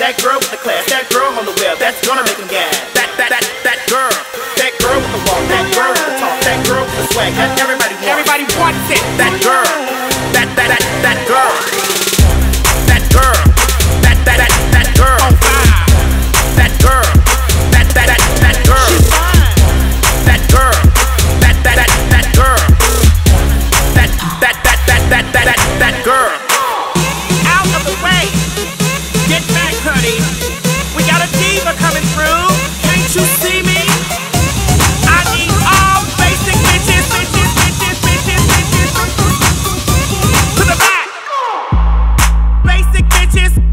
That girl with the class, that girl on the web, that's gonna make them gas. That girl. That girl with the walk, that girl with the talk, that girl with the swag, that everybody wants. Everybody wants it. That girl. That girl. That girl. That girl. On fire. That girl. That girl. She's fine. That girl. That girl. That girl. Out of the way. Get back, honey. We got a diva coming through. Can't you see me? I need all basic bitches. To the back. Basic bitches.